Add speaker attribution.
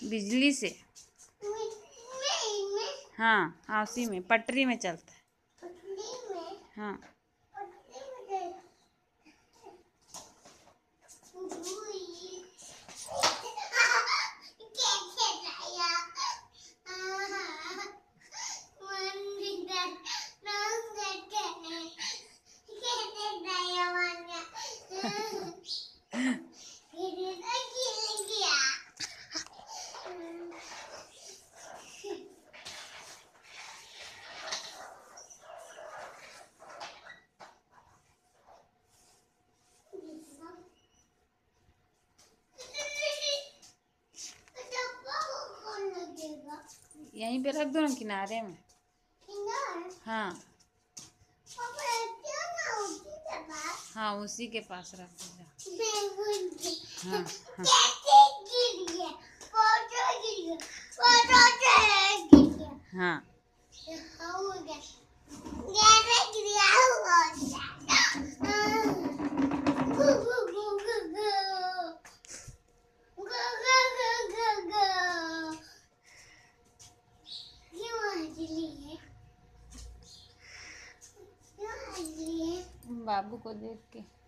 Speaker 1: बिजली से। हाँ हाँ, उसी में पटरी में चलता है। हाँ यहीं पे रख दो ना, किनारे में। हाँ हाँ, उसी के पास रख दो। हाँ हाँ बाबू को देख के।